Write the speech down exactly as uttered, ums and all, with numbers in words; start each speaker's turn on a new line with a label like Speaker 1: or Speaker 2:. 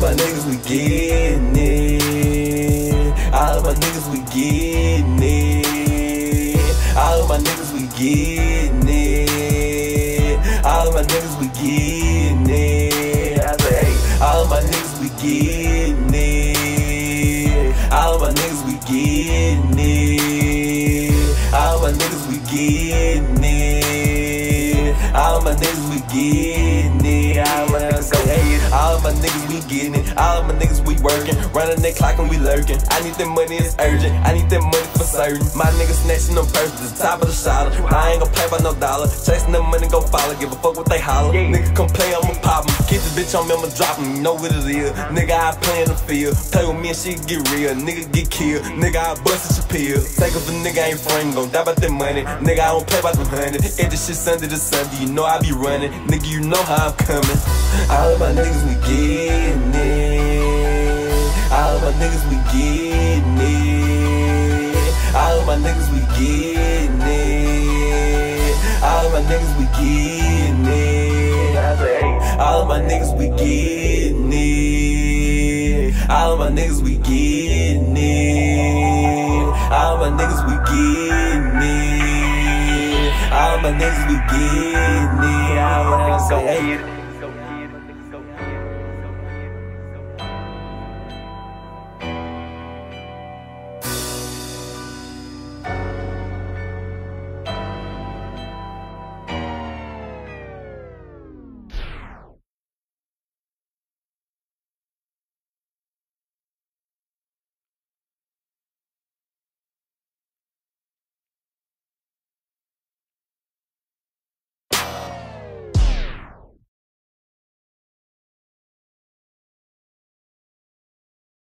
Speaker 1: of my niggas, we getting it. All of my niggas, we getting it. All of my niggas, we getting it. All of my niggas, we getting it. I say, hey, all of my niggas, we getting it. All of my niggas, we getting it. All of my niggas, we getting it. All of my niggas, we getting it. All of my niggas, go ahead. All of my niggas, we getting it. All of my niggas, we working. Running that clock and we lurking. I need that money, it's urgent. I need that money for certain. My niggas snatching them purses, the top of the shotter. I ain't gon' play by no dollar. Chasing them money, go follow. Give a fuck what they holler. Nigga come play, I'ma pop em. Get this bitch on me, I'ma drop em. You know what it is. Nigga, I play in the field. Play with me and shit get real. Nigga get killed. Nigga, I bust at your pill. Think of a nigga ain't friend, gon' die about that money. Nigga, I don't play by them hundred. If this shit Sunday to Sunday, you know I be running. Nigga, you know how I'm coming. All of my niggas, we getting it. All of my niggas, we getting it. All of my niggas, we getting it. All of my niggas, we getting it. I say, hey, all of my niggas, we getting it. All of my niggas, we getting it. All of my niggas, we getting it. All of my niggas, we getting it. All of my niggas, go ahead.